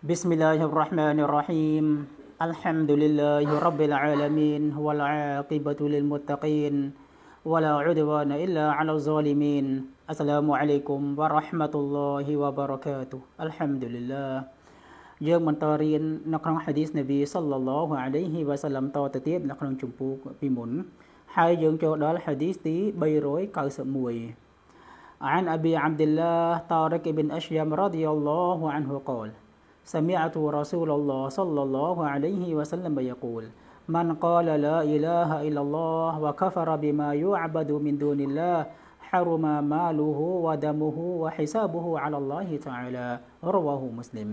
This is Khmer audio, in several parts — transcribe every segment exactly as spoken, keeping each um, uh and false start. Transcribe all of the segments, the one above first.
بسم الله الرحمن الرحيم الحمد لله رب العالمين والعاقبة للمتقين ولا عدوان إلا على الظالمين السلام عليكم ورحمة الله وبركاته الحمد لله យើងបន្តរៀននៅក្នុងហាឌីសនប៊ីសល្លឡោះអាឡៃហ៊ីវ៉ាសាឡាំតទៅទៀតនៅក្នុងជំពូកពីមុនហើយយើងចូលដល់ហាឌីសទី عن أبي عبد الله طارق بن أشيم رضي الله عنه قال سمعت رسول الله صلى الله عليه وسلم يقول من قال لا إله إلا الله وكفر بما يعبد من دون الله حرم ماله ودمه وحسابه على الله تعالى رواه مسلم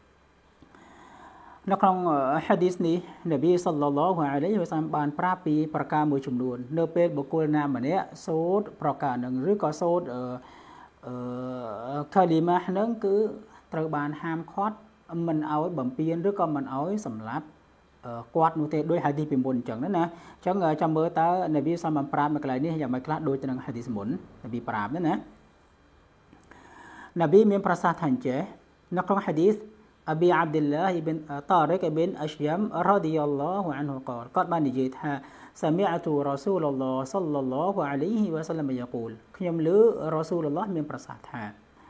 នៅក្នុងហាឌីសនេះនប៊ីសល្លឡោះអាឡៃហ៊ីវ៉ាសាឡាំបានប្រាប់ពីប្រការមួយចំនួននៅពេលបុគ្គលណាម្នាក់សូត្រប្រការនឹងឬក៏សូត្រអឺកាលីម៉ាស់នឹងគឺត្រូវបានហាមឃាត់មិនឲ្យបំពេញឬក៏មិនឲ្យសម្លាប់គាត់នោះទេដោយហាឌីសពីមុនអញ្ចឹងណាអញ្ចឹងចាំមើលតើនប៊ីសាឡាំប្រាប់នៅកន្លែងនេះយ៉ាងម៉េចខ្លះដូចទៅនឹងហាឌីសមុននប៊ីប្រាប់ណាណានប៊ីមានប្រសាសន៍ថាអញ្ចេះនៅក្នុងហាឌីសأبي عبد الله بن طارق بن أشيم رضي الله عنه قال قد بان نجيتها سمعت رسول الله صلى الله عليه وسلم يقول ខ្ញុំឮ رسول الله មានប្រសាសន៍ថា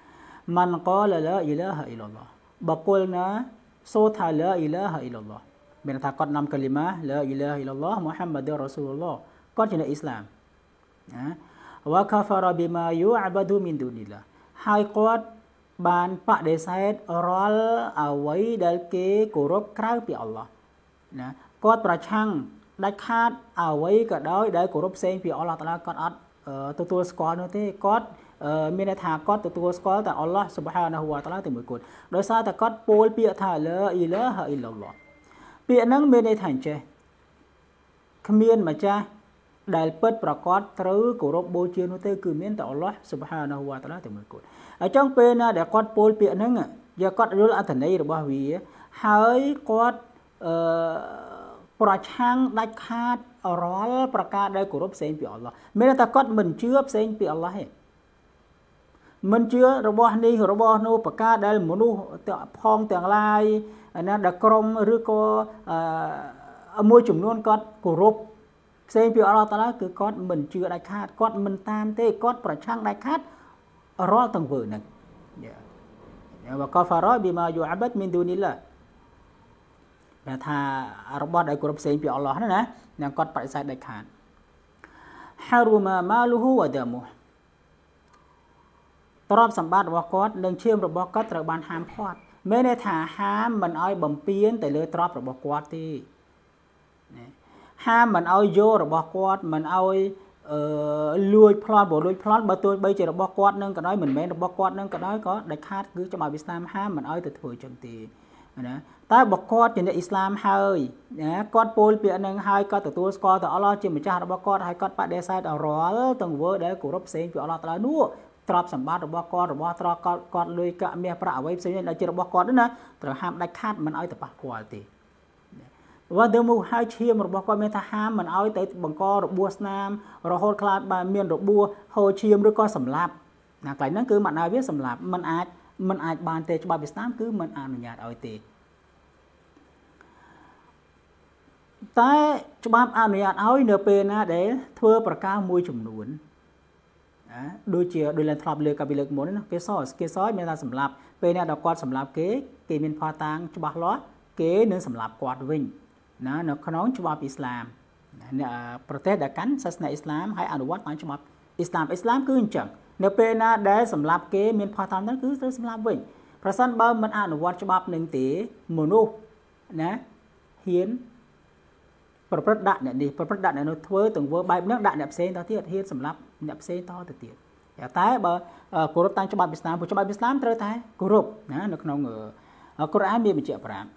من قال لا إله إلا الله បុគ្គលណាសូត្រថា لا إله إلا الله មានន័យថាគាត់នាំកាលីម៉ា لا إله إلا الله محمد رسول الله គាត់ជាអ្នកអ៊ីស្លាមណា وكفر بما يعبد من دون الله ហើយគាត់បានបដិសេធរាល់អ្វីដែលគេគោរពក្រៅពីអល់ឡោះណាគាត់ប្រឆាំងដាច់ខាតអ្វីក៏ដោយដែលគោរពផ្សេងពីអល់ឡោះតាឡាគាត់អត់ទទួលស្គាល់នោះទេគាត់មានន័យថាគាត់ទទួលស្គាល់តែអល់ឡោះស៊ុបហានាហ៊ូវតាឡាតែមួយគត់ដោយសារតែគាត់ពោលពាក្យថាឡាអ៊ីឡាហាអ៊ីឡឡោះពាក្យហ្នឹងមានន័យថាអញ្ចេះគ្មានម្ចាស់ដែលពិតប្រកបត្រូវគោរពបូជានោះទេគឺមានតែអល់ឡោះស៊ុបហានាហ៊ូវតាឡាតែមួយគត់អញ្ចឹងពេលណាដែលគាត់ពោលពាក្យហ្នឹងយកគាត់យល់អត្ថន័យរបស់វាហើយគាត់អឺប្រឆាំងដាច់ខាតរាល់ប្រការដែលគោរពផ្សេងពីអល់ឡោះមានតែគាត់មិនជឿផ្សេងពីអល់ឡោះទេមិនជឿរបស់នេះរបស់នោះប្រការដែលមនុស្សផងទាំងឡាយណាដែលក្រុមឬក៏អឺមួយចំនួនគាត់គោរពផ្សេងពីអល់ឡោះតាឡាគឺគាត់មិនជឿដាច់ខាតគាត់មិនតាមទេគាត់ប្រឆាំងដាច់ខាតរាល់ទាំងវើហ្នឹងយ៉ាវកហ្វារ៉ាប៊ីម៉ាយូអាបាត់មីនឌូនីឡាតែថារបស់ដែលគ្រប់ផ្សេងពីអល់ឡោះណាណាគាត់បដិសេធដាច់ខាតហារូម៉ាម៉ាលូហ៊ូវដាមូទ្រព្យសម្បត្តិរបស់គាត់និងឈាមរបស់គាត់ត្រូវបានហាមឃាត់មានន័យថាហាមមិនឲ្យបំពានទៅលើទ្រព្យរបស់គាត់ទេហាមមិនឲ្យយករបស់គាត់មិនឲ្យអឺលួចប្លន់បើលួចប្លន់បើទោះបីជារបស់គាត់នឹងក៏ដោយមិនមែនរបស់គាត់នឹងក៏ដោយក៏ដាច់ខាតគឺច្បាប់អ៊ីស្លាមហាមមិនឲ្យទៅធ្វើចឹងទេណាតែបើគាត់ជាអ្នកអ៊ីស្លាមហើយណាគាត់ពោលពាក្យនឹងហើយគាត់ទទួលស្គាល់ទៅអល់ឡោះជាម្ចាស់របស់គាត់ហើយគាត់បដិសេធរាល់ទាំងវើដែលគោរពផ្សេងពីអល់ឡោះតាឡានោះទ្រព្យសម្បត្តិរបស់គាត់របស់ទ្រព្យគាត់គាត់លុយកាក់មាសប្រាក់អ្វីផ្សេងដែលជារបស់គាត់ណាត្រូវហាមដាច់ខាតមិនឲ្យទៅប៉ះពាល់ទេវ៉ាដឺមូហើយឈាមរបស់គាត់មានថាហាមមិនឲ្យទៅបង្ករបួសស្នាមរហូតខ្លាចបានមានរបួសហូរឈាមឬក៏សម្លាប់ណាកន្លែងហ្នឹងគឺមិនឲ្យវាសម្លាប់មិនអាចមិនអាចបានទេច្បាប់អ៊ីស្លាមគឺមិនអនុញ្ញាតឲ្យទេតែច្បាប់អនុញ្ញាតឲ្យនៅពេលណាដែលធ្វើប្រការមួយចំនួនណាដូចជាដោយឡើងធ្លាប់លើកពីលើកមុនណាគេសគេសមានថាសម្លាប់ពេលណាដល់គាត់សម្លាប់គេគេមានផតាងច្បាស់លាស់គេនឹងសម្លាប់គាត់វិញណានៅក្នុងច្បាប់អ៊ីស្លាមប្រទេសដែលកាន់សាសនាអ៊ីស្លាមហើយអនុវត្តតាមច្បាប់អ៊ីស្លាមអ៊ីស្លាមគឺអញ្ចឹងនៅពេលណាដែលសម្លាប់គេមានផតាងហ្នឹងគឺត្រូវសម្លាប់វិញប្រសិនបើមិនអនុវត្តច្បាប់នឹងទេមនុស្សណាហ៊ានប្រព្រឹត្តដាក់អ្នកនេះប្រព្រឹត្តដាក់អ្នកនោះធ្វើទាំងធ្វើបែបហ្នឹងដាក់អ្នកផ្សេងតទៀតហ៊ានសម្លាប់អ្នកផ្សេងតទៅទៀតតែបើគោរពតាមច្បាប់អ៊ីស្លាមព្រោះច្បាប់អ៊ីស្លាមត្រូវតែគោរពណានៅក្នុងកូរ៉ានមានបញ្ជាក់ប្រាប់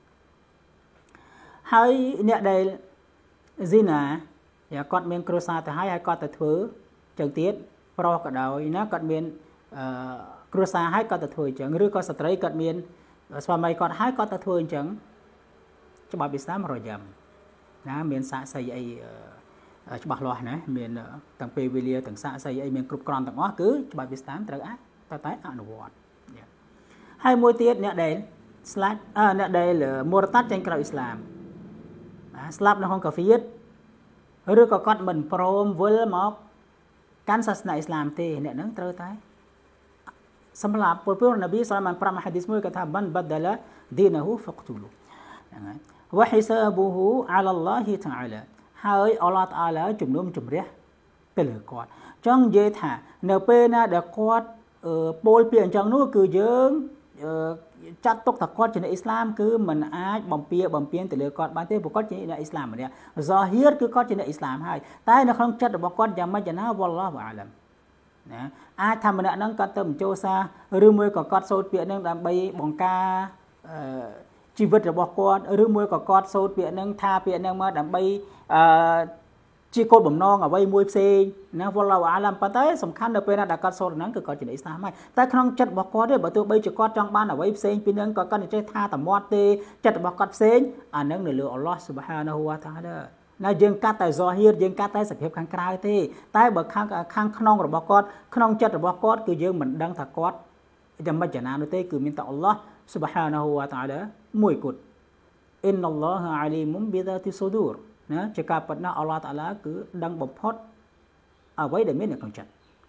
ហើយអ្នកដែលស៊ីណាគាត់មានគ្រួសារទៅហើយហើយគាត់ទៅធ្វើចឹងទៀតប្រុសក៏ដោយណាគាត់មានអឺគ្រួសារហើយគាត់ទៅធ្វើអញ្ចឹងឬក៏ស្ត្រីគាត់មានស្វាមីគាត់ហើយគាត់ទៅធ្វើអញ្ចឹងច្បាប់អ៊ីស្លាមរយ៉ាំណាមានសាក្សីអីច្បាស់លាស់ណាមានទាំងពេលវេលាទាំងសាក្សីអីមានគ្រប់គ្រាន់ទាំងអស់គឺច្បាប់អ៊ីស្លាមត្រូវអាចតែតែអនុវត្តហើយមួយទៀតអ្នកដែលស្លាប់អឺអ្នកដែលមូរតាត់ចេញក្រៅអ៊ីស្លាមស្លាប់នៅក្នុងកាហ្វៀតឬក៏គាត់មិនព្រមវិលមកកាន់សាសនាអ៊ីស្លាមទេអ្នកហ្នឹងត្រូវតែសម្រាប់ពលពលនប៊ីសល្លល់ប្រាំហាឌីសមួយគាត់ថាបានបាដឡាឌីនហ៊ូហ្វក្ទូលហ្នឹងហើយវ៉ហ៊ីសាប៊ូហ៊ូអាឡាឡោះតាអាឡាហើយអល់ឡោះតាអាឡាជំនុំជម្រះទៅលើគាត់ចង់និយាយថានៅពេលណាដែលគាត់ពោលពាក្យអញ្ចឹងនោះគឺយើងចាត់ទុកថាគាត់ជាអ្នកអ៊ីស្លាមគឺមិនអាចបំពៀបំពៀនទៅលើគាត់បានទេព្រោះគាត់ជាអ្នកអ៊ីស្លាមម្នាក់ហ្សាហៀរគឺគាត់ជាអ្នកអ៊ីស្លាមហើយតែនៅក្នុងចិត្តរបស់គាត់យ៉ាងម៉េចណាវ៉ាល់ឡោះអាឡាមណាអាចថាម្នាក់ហ្នឹងគាត់ទៅបញ្ចូលសារឬមួយក៏គាត់សូត្រពាក្យហ្នឹងដើម្បីបង្ការអឺជីវិតរបស់គាត់ឬមួយក៏គាត់សូត្រពាក្យហ្នឹងថាពាក្យហ្នឹងមកដើម្បីអឺជាគោលបំណងអ្វីមួយផ្សេងណាវ៉ាល់ឡោះអាឡាមប៉ុន្តែសំខាន់នៅពេលណាដែលគាត់សូត្រហ្នឹងគឺគាត់ជាអ្នកអ៊ីស្លាមហើយតែក្នុងចិត្តរបស់គាត់ទេបើទោះបីជាគាត់ចង់បានអ្វីផ្សេងពីហ្នឹងក៏គាត់និយាយថាតែមាត់ទេចិត្តរបស់គាត់ផ្សេងអាហ្នឹងនៅលើអល់ឡោះស៊ុបហានាហ៊ូវតាអាឡាណាយើងកាត់តែហ្សាហៀរយើងកាត់តែសភាពខាងក្រៅទេតែបើខាងខាងក្នុងរបស់គាត់ក្នុងចិត្តរបស់គាត់គឺយើងមិនដឹងថាគាត់យ៉ាងម៉េចយ៉ាងណានោះទេគឺមានតែអល់ឡោះស៊ុបហានាហ៊ូវតាអាឡាមួយគត់អ៊ីនណឡោះអាលីមុំប៊ីដាទីសូឌូរណាជាការពិតណាស់អល់ឡោះតាអាឡាគឺដឹងបំផុតអ្វីដែលមាននៅក្នុងចិត្ត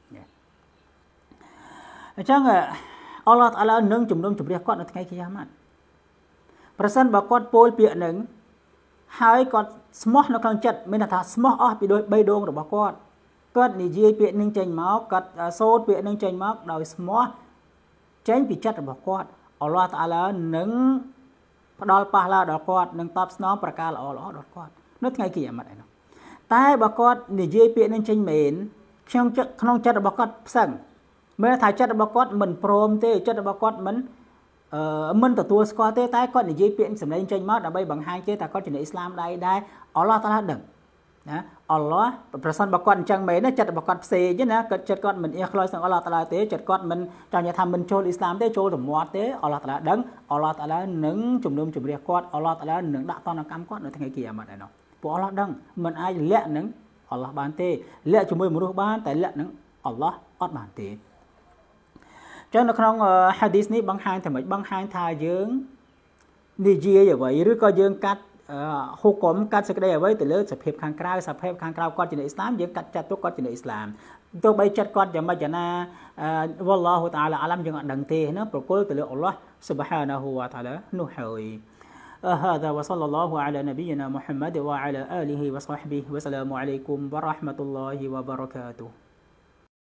អញ្ចឹងអល់ឡោះតាអាឡានឹងជំនុំជម្រះគាត់នៅថ្ងៃគីយ៉ាម៉ាត់ប្រសិនបើគាត់ពោលពាក្យនឹងហើយគាត់ស្មោះនៅក្នុងចិត្តមានថាស្មោះអស់ពីដោយបីដងរបស់គាត់គាត់និយាយពាក្យនឹងចេញមកគាត់សូត្រពាក្យនឹងចេញមកដោយស្មោះចេញពីចិត្តរបស់គាត់អល់ឡោះតាអាឡានឹងផ្ដល់ប៉ះឡាដល់គាត់នឹងតបស្នងប្រការល្អល្អដល់គាត់នៅថ្ងៃគីយ៉ាម៉ាត់ឯនោះតែបើគាត់និយាយពាក្យនឹងចេញមែនខ្ញុំក្នុងចិត្តរបស់គាត់ផ្សឹងមានថាចិត្តរបស់គាត់មិនព្រមទេចិត្តរបស់គាត់មិនអឺមិនទទួលស្គាល់ទេតែគាត់និយាយពាក្យសម្លេងចេញមកដើម្បីបង្ហាញគេថាគាត់ជាអ្នកអ៊ីស្លាមដែរដែរអល់ឡោះតាឡាដឹងណាអល់ឡោះប្រសិនបើគាត់អញ្ចឹងមែនណាចិត្តរបស់គាត់ផ្សេងទេណាគាត់ចិត្តគាត់មិនអៀខ្លោចនឹងអល់ឡោះតាឡាទេចិត្តគាត់មិនចង់និយាយថាមិនចូលអ៊ីស្លាមទេចូលទៅមាត់ទេអល់ឡោះតាឡាដឹងអល់ឡោះតាឡានឹងជំនុំជម្រះគាត់អល់ឡោះតាឡានឹងដាក់តនកម្មគាត់នៅថ្ងៃគីយ៉ាម៉ាត់ឯនោះព្រោះអល់ឡោះដឹងមិនអាចលាក់នឹងអល់ឡោះបានទេលាក់ជាមួយមនុស្សបានតែលាក់នឹងអល់ឡោះអត់បានទេចឹងនៅក្នុងហាឌីសនេះបង្ហាញថាម៉េចបង្ហាញថាយើងនិយាយអ្វីឬក៏យើងកាត់ហុកមកាត់សេចក្តីអ្វីទៅលើសភាពខាងក្រៅសភាពខាងក្រៅគាត់ជាអ្នកអ៊ីស្លាមយើងកាត់ចាត់ទុកគាត់ជាអ្នកអ៊ីស្លាមទោះបីចិត្តគាត់យ៉ាងម៉េចយ៉ាងណាវ៉ាល់ឡោះតាអាឡាអាឡាមយើងអត់ដឹងទេណាប្រគល់ទៅលើអល់ឡោះស៊ុបហានាហ៊ូវតាអាឡានោះហើយ هذا وصلى الله على نبينا محمد وعلى آله وصحبه وسلام عليكم ورحمة الله وبركاته